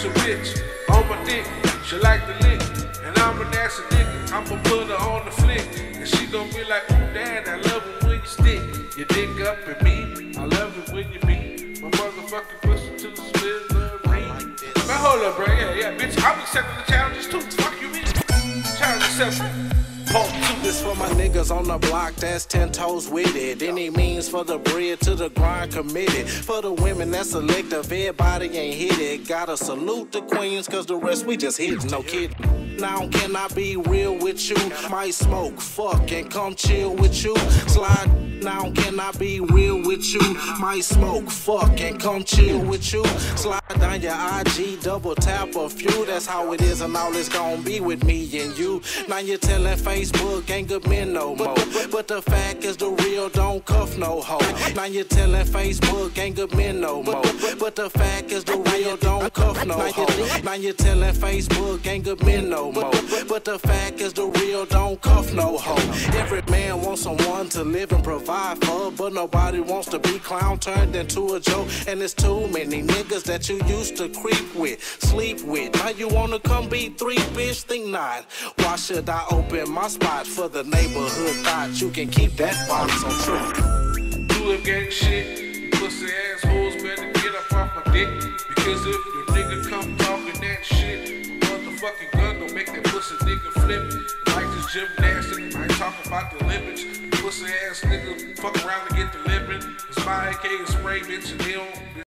a bitch on my dick, she like the lick. And I'm a nasty nigga, I'ma put her on the flick. And she gon' be like, ooh, dad, I love it when you stick your dick up at me. I love it when you beat my motherfucking pussy to the split of me. Man, hold up, bro, yeah, bitch, I'm accepting the challenges too. Fuck you, mean? Challenge accepted. This for my niggas on the block that's 10 toes with it. Any means for the bread to the grind committed. For the women that's selective, everybody ain't hit it. Gotta salute the queens, cause the rest we just hit, no kidding. Now can I be real with you? Might smoke, fuck, and come chill with you. Slide, now can I be real with you? Might smoke, fuck, and come chill with you. Slide down your IG, double tap a few. That's how it is and all it's gonna be with me and you. Now you're telling Facebook ain't good men no more. But the fact is the real don't cuff no hoe. Now you're telling Facebook ain't good men no more. But the fact is the real don't cuff no hoe. Now you're telling Facebook ain't good men no more. But the fact is the real don't cuff no hoe. Every man wants someone to live and provide for, but nobody wants to be clown turned into a joke. And there's too many niggas that you used to creep with, sleep with. Now you wanna come be three, bitch? Think not. Why should I open my spot for the neighborhood thought you can keep that box on true? Do live gang shit, you pussy assholes better get up off my dick. Because if your nigga come talking that shit, motherfucking gun gon' make that pussy nigga flip. Like this gymnastic, I ain't talking about the Olympics. You pussy ass nigga fuck around and get the limit. Cause my AK is spray, bitch, and they don't